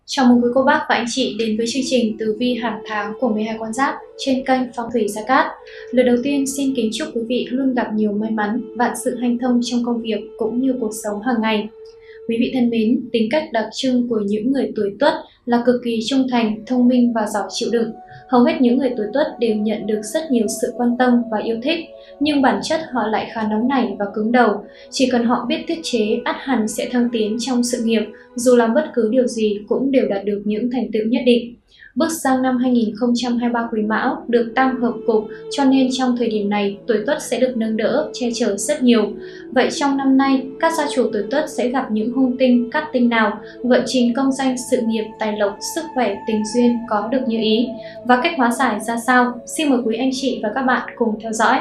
Chào mừng quý cô bác và anh chị đến với chương trình Tử vi hàng tháng của 12 con giáp trên kênh Phong thủy Gia Cát. Lời đầu tiên xin kính chúc quý vị luôn gặp nhiều may mắn, vạn sự hanh thông trong công việc cũng như cuộc sống hàng ngày. Quý vị thân mến, tính cách đặc trưng của những người tuổi Tuất là cực kỳ trung thành, thông minh và giỏi chịu đựng. Hầu hết những người tuổi Tuất đều nhận được rất nhiều sự quan tâm và yêu thích, nhưng bản chất họ lại khá nóng nảy và cứng đầu. Chỉ cần họ biết tiết chế, ắt hẳn sẽ thăng tiến trong sự nghiệp, dù làm bất cứ điều gì cũng đều đạt được những thành tựu nhất định. Bước sang năm 2023 Quý Mão được tam hợp cục, cho nên trong thời điểm này tuổi Tuất sẽ được nâng đỡ, che chở rất nhiều. Vậy trong năm nay, các gia chủ tuổi Tuất sẽ gặp những hung tinh, cát tinh nào, vận trình công danh, sự nghiệp, tài lộc, sức khỏe, tình duyên có được như ý? Và cách hóa giải ra sao? Xin mời quý anh chị và các bạn cùng theo dõi.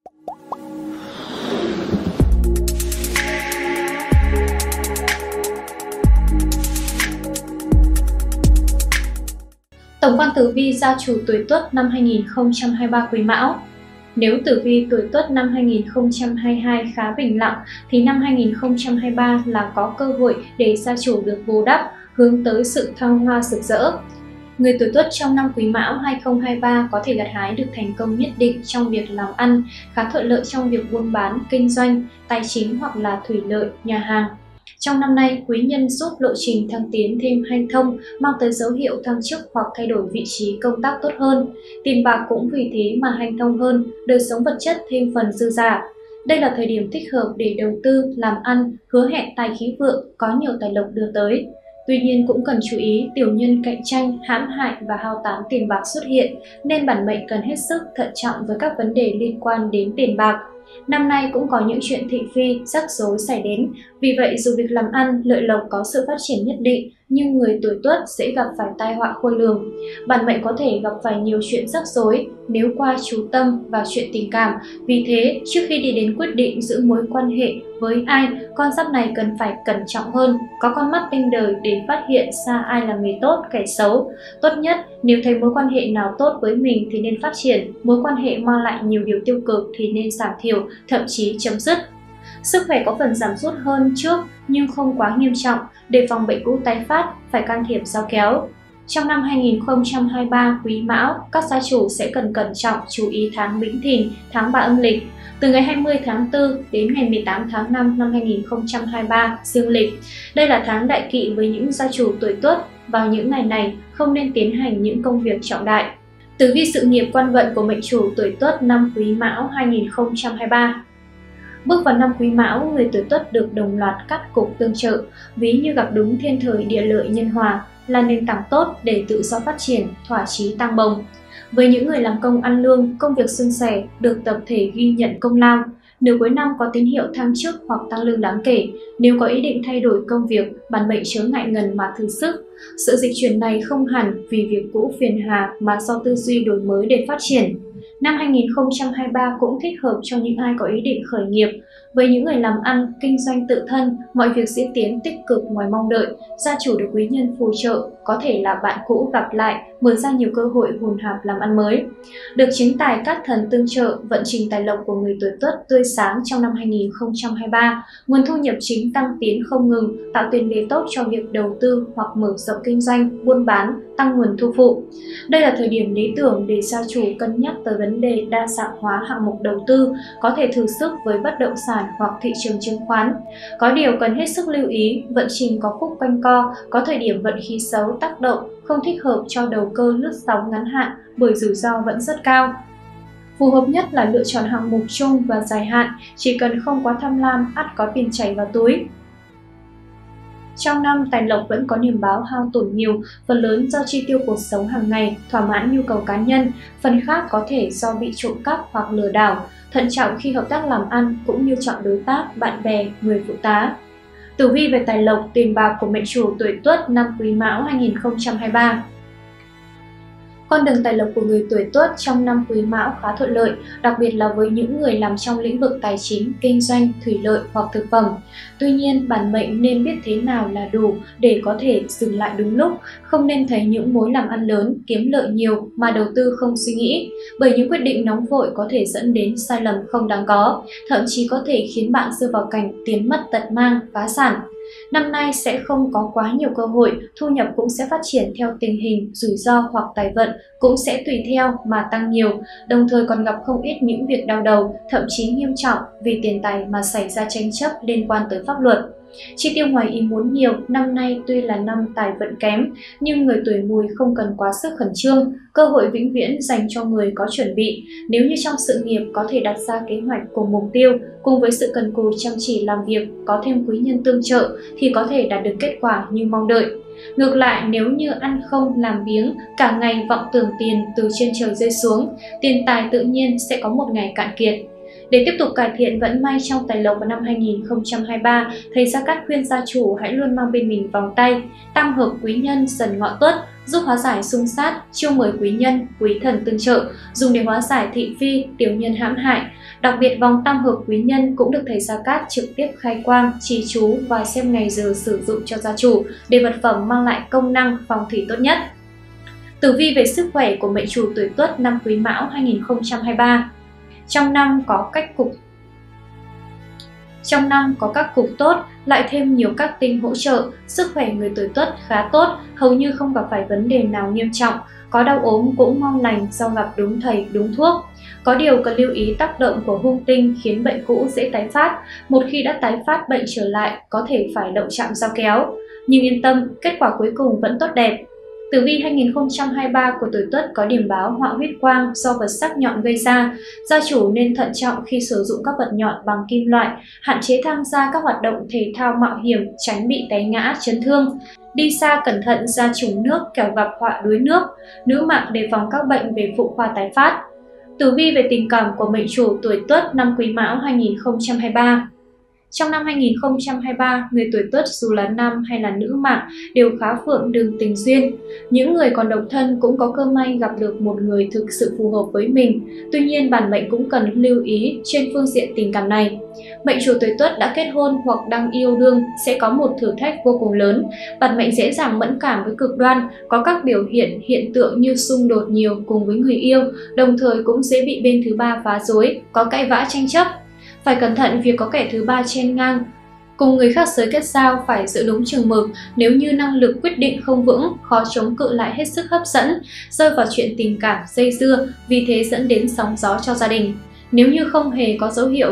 Tổng quan tử vi gia chủ tuổi Tuất năm 2023 Quý Mão. Nếu tử vi tuổi Tuất năm 2022 khá bình lặng thì năm 2023 là có cơ hội để gia chủ được bù đắp, hướng tới sự thăng hoa rực rỡ. Người tuổi Tuất trong năm Quý Mão 2023 có thể gặt hái được thành công nhất định trong việc làm ăn, khá thuận lợi trong việc buôn bán, kinh doanh, tài chính hoặc là thủy lợi, nhà hàng. Trong năm nay, quý nhân giúp lộ trình thăng tiến thêm hanh thông, mang tới dấu hiệu thăng chức hoặc thay đổi vị trí công tác tốt hơn. Tiền bạc cũng vì thế mà hanh thông hơn, đời sống vật chất thêm phần dư dả. Đây là thời điểm thích hợp để đầu tư, làm ăn, hứa hẹn tài khí vượng, có nhiều tài lộc đưa tới. Tuy nhiên cũng cần chú ý tiểu nhân cạnh tranh, hãm hại và hao tán tiền bạc xuất hiện, nên bản mệnh cần hết sức thận trọng với các vấn đề liên quan đến tiền bạc. Năm nay cũng có những chuyện thị phi, rắc rối xảy đến, vì vậy dù việc làm ăn, lợi lộc có sự phát triển nhất định, nhưng người tuổi Tuất sẽ gặp phải tai họa khôn lường. Bản mệnh có thể gặp phải nhiều chuyện rắc rối nếu qua chú tâm vào chuyện tình cảm. Vì thế, trước khi đi đến quyết định giữ mối quan hệ với ai, con giáp này cần phải cẩn trọng hơn, có con mắt tinh đời để phát hiện ra ai là người tốt, kẻ xấu. Tốt nhất, nếu thấy mối quan hệ nào tốt với mình thì nên phát triển, mối quan hệ mang lại nhiều điều tiêu cực thì nên giảm thiểu, thậm chí chấm dứt. Sức khỏe có phần giảm sút hơn trước nhưng không quá nghiêm trọng, đề phòng bệnh cũ tái phát, phải can thiệp dao kéo. Trong năm 2023 Quý Mão, các gia chủ sẽ cần cẩn trọng chú ý tháng Bính Thìn, tháng 3 âm lịch. Từ ngày 20 tháng 4 đến ngày 18 tháng 5 năm 2023 dương lịch. Đây là tháng đại kỵ với những gia chủ tuổi Tuất, vào những ngày này không nên tiến hành những công việc trọng đại. Tử vi sự nghiệp quan vận của mệnh chủ tuổi Tuất năm Quý Mão 2023. Bước vào năm Quý Mão, người tuổi Tuất được đồng loạt cát cục tương trợ, ví như gặp đúng thiên thời địa lợi nhân hòa, là nền tảng tốt để tự do phát triển, thỏa chí tăng bồng. Với những người làm công ăn lương, công việc suôn sẻ, được tập thể ghi nhận công lao. Nửa cuối năm có tín hiệu thăng chức hoặc tăng lương đáng kể. Nếu có ý định thay đổi công việc, bản mệnh chớ ngại ngần mà thử sức. Sự dịch chuyển này không hẳn vì việc cũ phiền hà mà do tư duy đổi mới để phát triển. Năm 2023 cũng thích hợp cho những ai có ý định khởi nghiệp. Với những người làm ăn, kinh doanh tự thân, mọi việc diễn tiến tích cực ngoài mong đợi, gia chủ được quý nhân phù trợ, có thể là bạn cũ gặp lại, mở ra nhiều cơ hội hùn hạp làm ăn mới. Được chính tài các thần tương trợ, vận trình tài lộc của người tuổi Tuất tươi sáng trong năm 2023, nguồn thu nhập chính tăng tiến không ngừng, tạo tiền đề tốt cho việc đầu tư hoặc mở rộng kinh doanh, buôn bán, tăng nguồn thu phụ. Đây là thời điểm lý tưởng để gia chủ cân nhắc tới vấn đề đa dạng hóa hạng mục đầu tư, có thể thử sức với bất động sản hoặc thị trường chứng khoán. Có điều cần hết sức lưu ý, vận trình có khúc quanh co, có thời điểm vận khí xấu tác động, không thích hợp cho đầu cơ lướt sóng ngắn hạn bởi rủi ro vẫn rất cao. Phù hợp nhất là lựa chọn hạng mục chung và dài hạn, chỉ cần không quá tham lam, ắt có tiền chảy vào túi. Trong năm, tài lộc vẫn có niềm báo hao tổn nhiều, phần lớn do chi tiêu cuộc sống hàng ngày, thỏa mãn nhu cầu cá nhân, phần khác có thể do bị trộm cắp hoặc lừa đảo. Thận trọng khi hợp tác làm ăn cũng như chọn đối tác, bạn bè, người phụ tá. Tử vi về tài lộc, tiền bạc của mệnh chủ tuổi Tuất năm Quý Mão 2023. Con đường tài lộc của người tuổi Tuất trong năm Quý Mão khá thuận lợi, đặc biệt là với những người làm trong lĩnh vực tài chính, kinh doanh, thủy lợi hoặc thực phẩm. Tuy nhiên, bản mệnh nên biết thế nào là đủ để có thể dừng lại đúng lúc, không nên thấy những mối làm ăn lớn, kiếm lợi nhiều mà đầu tư không suy nghĩ, bởi những quyết định nóng vội có thể dẫn đến sai lầm không đáng có, thậm chí có thể khiến bạn rơi vào cảnh tiền mất tật mang, phá sản. Năm nay sẽ không có quá nhiều cơ hội, thu nhập cũng sẽ phát triển theo tình hình, rủi ro hoặc tài vận cũng sẽ tùy theo mà tăng nhiều, đồng thời còn gặp không ít những việc đau đầu, thậm chí nghiêm trọng vì tiền tài mà xảy ra tranh chấp liên quan tới pháp luật. Chi tiêu ngoài ý muốn nhiều, năm nay tuy là năm tài vận kém, nhưng người tuổi Mùi không cần quá sức khẩn trương, cơ hội vĩnh viễn dành cho người có chuẩn bị. Nếu như trong sự nghiệp có thể đặt ra kế hoạch cùng mục tiêu, cùng với sự cần cù chăm chỉ làm việc, có thêm quý nhân tương trợ thì có thể đạt được kết quả như mong đợi. Ngược lại, nếu như ăn không làm biếng, cả ngày vọng tưởng tiền từ trên trời rơi xuống, tiền tài tự nhiên sẽ có một ngày cạn kiệt. Để tiếp tục cải thiện vận may trong tài lộc vào năm 2023, thầy Gia Cát khuyên gia chủ hãy luôn mang bên mình vòng tay tam hợp quý nhân Dần Ngọ Tuất, giúp hóa giải xung sát, chiêu mời quý nhân, quý thần tương trợ, dùng để hóa giải thị phi, tiểu nhân hãm hại. Đặc biệt vòng tam hợp quý nhân cũng được thầy Gia Cát trực tiếp khai quang, trì chú và xem ngày giờ sử dụng cho gia chủ để vật phẩm mang lại công năng phong thủy tốt nhất. Tử vi về sức khỏe của mệnh chủ tuổi Tuất năm Quý Mão 2023. Trong năm có các cục tốt, lại thêm nhiều các tinh hỗ trợ, sức khỏe người tuổi Tuất khá tốt, hầu như không gặp phải vấn đề nào nghiêm trọng, có đau ốm cũng mau lành do gặp đúng thầy đúng thuốc. Có điều cần lưu ý tác động của hung tinh khiến bệnh cũ dễ tái phát, một khi đã tái phát bệnh trở lại có thể phải động chạm dao kéo. Nhưng yên tâm, kết quả cuối cùng vẫn tốt đẹp. Tử vi 2023 của tuổi Tuất có điểm báo họa huyết quang do vật sắc nhọn gây ra. Gia chủ nên thận trọng khi sử dụng các vật nhọn bằng kim loại, hạn chế tham gia các hoạt động thể thao mạo hiểm, tránh bị té ngã, chấn thương. Đi xa cẩn thận ra trùng nước kẻo gặp họa đuối nước. Nữ mạng đề phòng các bệnh về phụ khoa tái phát. Tử vi về tình cảm của mệnh chủ tuổi Tuất năm Quý Mão 2023. Trong năm 2023, người tuổi Tuất dù là nam hay là nữ mạng đều khá phượng đường tình duyên. Những người còn độc thân cũng có cơ may gặp được một người thực sự phù hợp với mình. Tuy nhiên, bản mệnh cũng cần lưu ý trên phương diện tình cảm này. Mệnh chủ tuổi Tuất đã kết hôn hoặc đang yêu đương sẽ có một thử thách vô cùng lớn. Bản mệnh dễ dàng mẫn cảm với cực đoan, có các biểu hiện tượng như xung đột nhiều cùng với người yêu, đồng thời cũng dễ bị bên thứ ba phá rối, có cãi vã tranh chấp. Phải cẩn thận việc có kẻ thứ ba chen ngang. Cùng người khác giới kết giao phải giữ đúng chừng mực, nếu như năng lực quyết định không vững, khó chống cự lại hết sức hấp dẫn, rơi vào chuyện tình cảm dây dưa, vì thế dẫn đến sóng gió cho gia đình. Nếu như không hề có dấu hiệu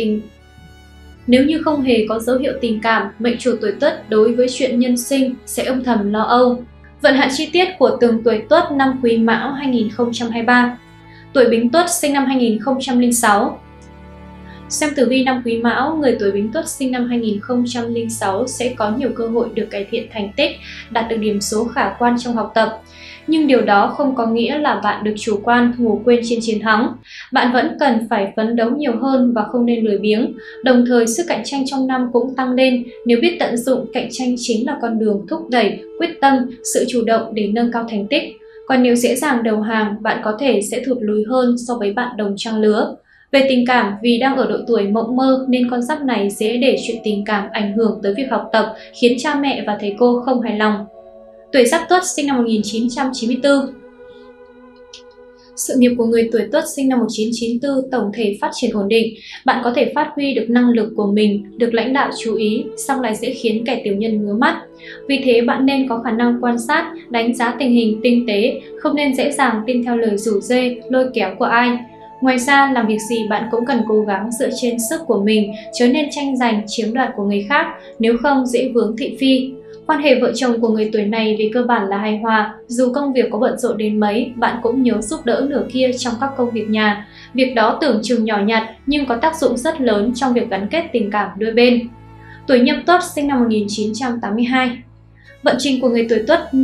tình cảm, mệnh chủ tuổi Tuất đối với chuyện nhân sinh sẽ âm thầm lo âu. Vận hạn chi tiết của từng tuổi Tuất năm Quý Mão 2023. Tuổi Bính Tuất sinh năm 2006. Xem tử vi năm Quý Mão, người tuổi Bính Tuất sinh năm 2006 sẽ có nhiều cơ hội được cải thiện thành tích, đạt được điểm số khả quan trong học tập. Nhưng điều đó không có nghĩa là bạn được chủ quan, ngủ quên trên chiến thắng. Bạn vẫn cần phải phấn đấu nhiều hơn và không nên lười biếng. Đồng thời, sức cạnh tranh trong năm cũng tăng lên. Nếu biết tận dụng, cạnh tranh chính là con đường thúc đẩy, quyết tâm, sự chủ động để nâng cao thành tích. Còn nếu dễ dàng đầu hàng, bạn có thể sẽ thụt lùi hơn so với bạn đồng trang lứa. Về tình cảm, vì đang ở độ tuổi mộng mơ nên con giáp này dễ để chuyện tình cảm ảnh hưởng tới việc học tập, khiến cha mẹ và thầy cô không hài lòng. Tuổi Giáp Tuất sinh năm 1994. Sự nghiệp của người tuổi Tuất sinh năm 1994 tổng thể phát triển ổn định. Bạn có thể phát huy được năng lực của mình, được lãnh đạo chú ý, song lại dễ khiến kẻ tiểu nhân ngứa mắt. Vì thế bạn nên có khả năng quan sát, đánh giá tình hình tinh tế, không nên dễ dàng tin theo lời rủ rê, lôi kéo của ai. Ngoài ra, làm việc gì bạn cũng cần cố gắng dựa trên sức của mình, chớ nên tranh giành chiếm đoạt của người khác, nếu không dễ vướng thị phi. Quan hệ vợ chồng của người tuổi này về cơ bản là hài hòa, dù công việc có bận rộn đến mấy, bạn cũng nhớ giúp đỡ nửa kia trong các công việc nhà. Việc đó tưởng chừng nhỏ nhặt nhưng có tác dụng rất lớn trong việc gắn kết tình cảm đôi bên. Tuổi Nhâm Tuất sinh năm 1982. Vận trình của người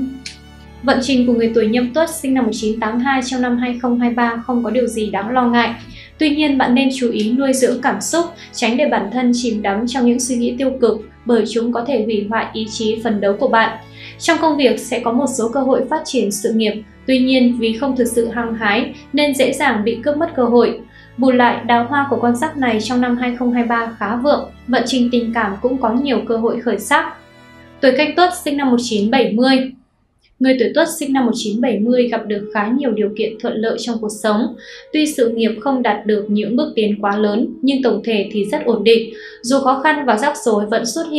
tuổi Nhâm Tuất sinh năm 1982 trong năm 2023 không có điều gì đáng lo ngại. Tuy nhiên, bạn nên chú ý nuôi dưỡng cảm xúc, tránh để bản thân chìm đắm trong những suy nghĩ tiêu cực, bởi chúng có thể hủy hoại ý chí phấn đấu của bạn. Trong công việc sẽ có một số cơ hội phát triển sự nghiệp, tuy nhiên vì không thực sự hăng hái nên dễ dàng bị cướp mất cơ hội. Bù lại, đào hoa của con giáp này trong năm 2023 khá vượng, vận trình tình cảm cũng có nhiều cơ hội khởi sắc. Tuổi Canh Tuất sinh năm 1970. Người tuổi Tuất sinh năm 1970 gặp được khá nhiều điều kiện thuận lợi trong cuộc sống. Tuy sự nghiệp không đạt được những bước tiến quá lớn, nhưng tổng thể thì rất ổn định. Dù khó khăn và rắc rối vẫn xuất hiện,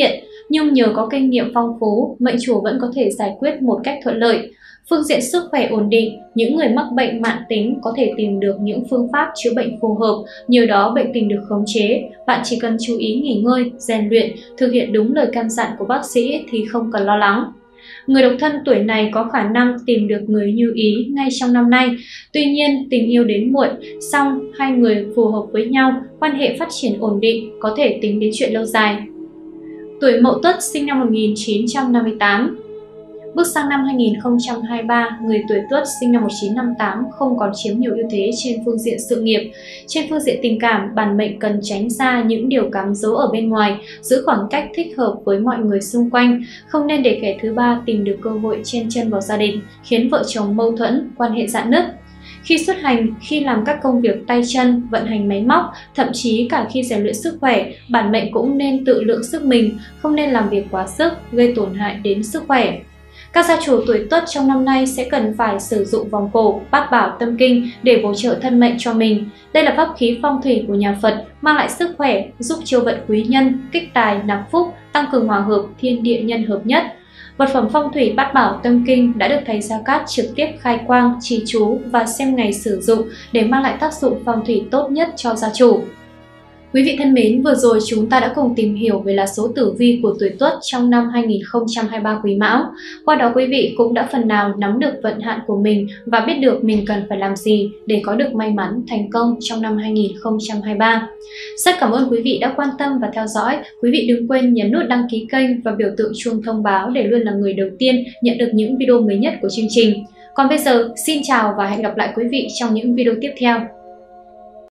nhưng nhờ có kinh nghiệm phong phú, mệnh chủ vẫn có thể giải quyết một cách thuận lợi. Phương diện sức khỏe ổn định, những người mắc bệnh mãn tính có thể tìm được những phương pháp chữa bệnh phù hợp, nhờ đó bệnh tình được khống chế. Bạn chỉ cần chú ý nghỉ ngơi, rèn luyện, thực hiện đúng lời căn dặn của bác sĩ thì không cần lo lắng. Người độc thân tuổi này có khả năng tìm được người như ý ngay trong năm nay. Tuy nhiên, tình yêu đến muộn, song hai người phù hợp với nhau, quan hệ phát triển ổn định, có thể tính đến chuyện lâu dài. Tuổi Mậu Tuất sinh năm 1958. Bước sang năm 2023, người tuổi Tuất sinh năm 1958 không còn chiếm nhiều ưu thế trên phương diện sự nghiệp. Trên phương diện tình cảm, bản mệnh cần tránh xa những điều cám dỗ ở bên ngoài, giữ khoảng cách thích hợp với mọi người xung quanh, không nên để kẻ thứ ba tìm được cơ hội chen chân vào gia đình, khiến vợ chồng mâu thuẫn, quan hệ rạn nứt. Khi xuất hành, khi làm các công việc tay chân, vận hành máy móc, thậm chí cả khi rèn luyện sức khỏe, bản mệnh cũng nên tự lượng sức mình, không nên làm việc quá sức, gây tổn hại đến sức khỏe. Các gia chủ tuổi Tuất trong năm nay sẽ cần phải sử dụng vòng cổ, bát bảo tâm kinh để bổ trợ thân mệnh cho mình. Đây là pháp khí phong thủy của nhà Phật, mang lại sức khỏe, giúp chiêu vận quý nhân, kích tài, nạp phúc, tăng cường hòa hợp, thiên địa nhân hợp nhất. Vật phẩm phong thủy bát bảo tâm kinh đã được thầy Gia Cát trực tiếp khai quang, trì chú và xem ngày sử dụng để mang lại tác dụng phong thủy tốt nhất cho gia chủ. Quý vị thân mến, vừa rồi chúng ta đã cùng tìm hiểu về lá số tử vi của tuổi Tuất trong năm 2023 Quý Mão. Qua đó quý vị cũng đã phần nào nắm được vận hạn của mình và biết được mình cần phải làm gì để có được may mắn, thành công trong năm 2023. Rất cảm ơn quý vị đã quan tâm và theo dõi. Quý vị đừng quên nhấn nút đăng ký kênh và biểu tượng chuông thông báo để luôn là người đầu tiên nhận được những video mới nhất của chương trình. Còn bây giờ, xin chào và hẹn gặp lại quý vị trong những video tiếp theo.